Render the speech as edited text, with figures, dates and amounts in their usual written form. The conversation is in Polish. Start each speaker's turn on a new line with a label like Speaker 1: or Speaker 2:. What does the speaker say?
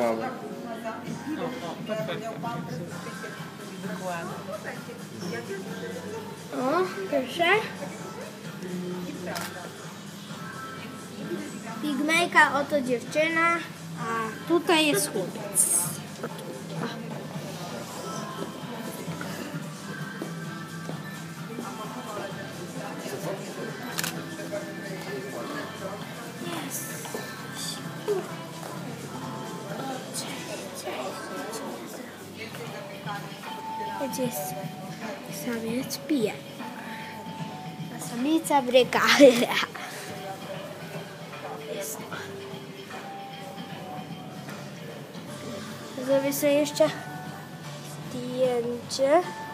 Speaker 1: mały.
Speaker 2: O, proszę. Pigmejka, oto dziewczyna, a tutaj jest chłopiec. Gdzie jest samiec? Pije. A samica bryka. Jest. Zrobię sobie jeszcze zdjęcie.